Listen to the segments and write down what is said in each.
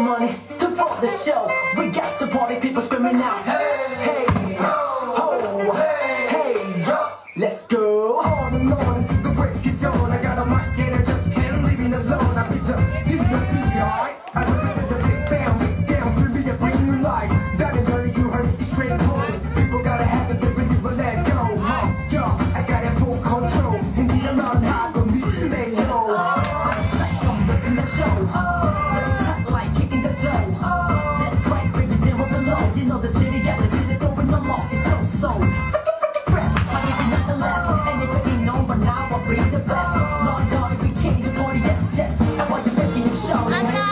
money to fuck the show. We got the party people screaming out, hey, hey, ho, hey, hey, yo. Let's go. On and on until the break of dawn. I got a mic and I just can't leave it alone. I beat up, give me a beat, alright? I represent the big family, down, scream me a bring new life. That ain't dirty, you heard it straight forward. People gotta have it, they really will let go. Yo, I got it full control. And the amount high for me to let go. I'm psyched, I'm ripping the show. Very tight like kicking the dough. That's right, baby, zero below. You know the chitty yellows in it over the mall. It's so freaking fresh. I give you nothing less. And if it ain't known by now, I'll bring the best. Lord, Lord, we came to party, yes, yes. And while you're making your show,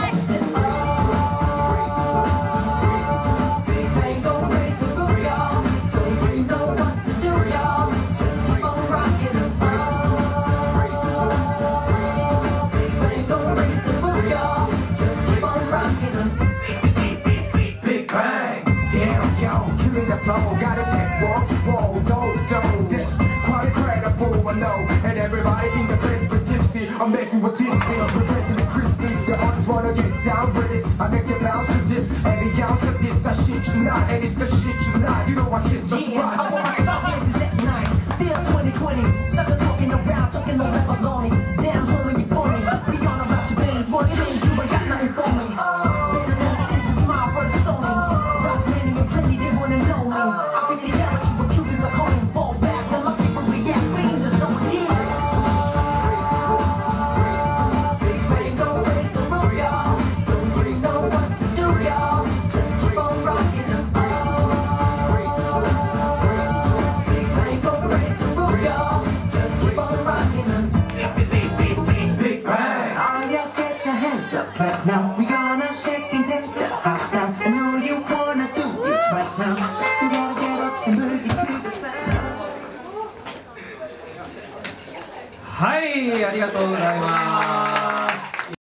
got it, that wall, this quite incredible, I know. And everybody in the place with tipsy. I'm messing with this thing, I'm replacing the crispy. The artists wanna get down with it. I make it bounce to this, and the ounce of this, I shit you not, and it's the shit you not. You know I kiss the spot. I want my song is at night, still 2020. Suckers walking around, talking no level lonely. Damn, homie, you phony. Be on about your business, more things, you ain't got nothing for me. Better than this is a smile for the Sony. Rock many and plenty, they wanna know me. I think the character with Cubans are calling fall back. When my people react, we in the zone, yeah. Big bang, go raise the roof, y'all. So you know what to do, y'all. Just keep on rocking the floor. Big bang, go raise the roof, y'all. Just keep on rocking the Big bang. All y'all get your hands up right now. We gonna shake and dance the house now. I know you wanna do this right now. We gotta get up and boogie to the sound. はい、ありがとうございます。